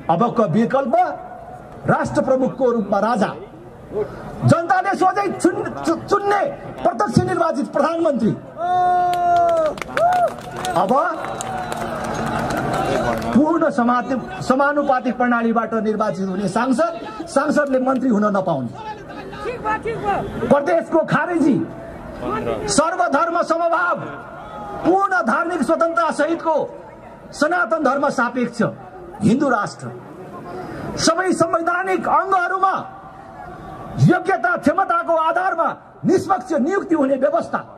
अबको विकल्प राष्ट्र प्रमुखको रूपमा राजा, जनताले सोझै चुन्ने प्रत्यक्ष निर्वाचित प्रधानमन्त्री। अब पूर्ण समानुपातिक प्रणालीबाट निर्वाचित हुने सांसदले मन्त्री हुन नपाउने, प्रदेशको खारेजी, सर्वधर्म समभाव, पूर्ण धार्मिक स्वतन्त्रता सहितको सनातन धर्म सापेक्ष हिन्दू राष्ट्र, सबै संवैधानिक अङ्गहरूमा योग्यता क्षमताको आधारमा निष्पक्ष नियुक्ति हुने व्यवस्था।